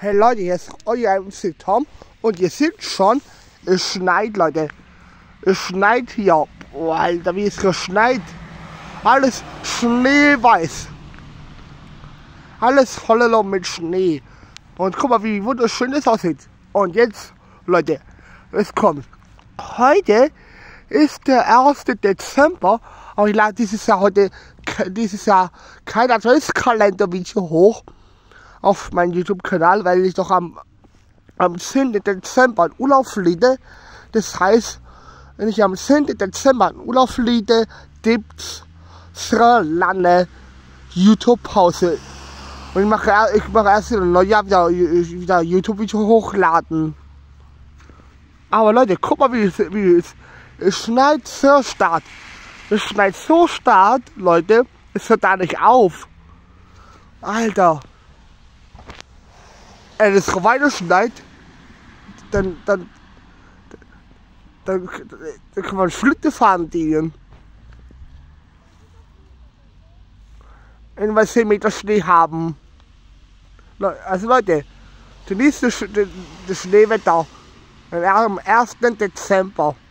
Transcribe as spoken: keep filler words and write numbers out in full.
Hey Leute, hier ist euer M C Tom und ihr seht schon, es schneit, Leute. Es schneit hier. Oh, Alter, wie es geschneit. Alles schneeweiß. Alles voller mit Schnee. Und guck mal, wie wunderschön das aussieht. Und jetzt, Leute, es kommt. Heute ist der erste Dezember, aber ich lade dieses Jahr heute, dieses Jahr kein Adventskalender-Video hoch auf meinen YouTube-Kanal, weil ich doch am, am zehnten Dezember in Urlaub fliege. Das heißt, wenn ich am zehnten Dezember in Urlaub fliege, gibt's sehr lange YouTube-Pause. Und ich mache, ich mache erst im Neujahr wieder, wieder YouTube-Video hochladen. Aber Leute, guck mal, wie es, wie es, es schneit sehr stark. Es schneit so stark, Leute, es hört da nicht auf. Alter. Wenn es weiter schneit, dann, dann, dann, dann kann man Schlitte fahren gehen. Wenn wir zehn Meter Schnee haben. Also Leute, genießt das, das Schneewetter am ersten Dezember.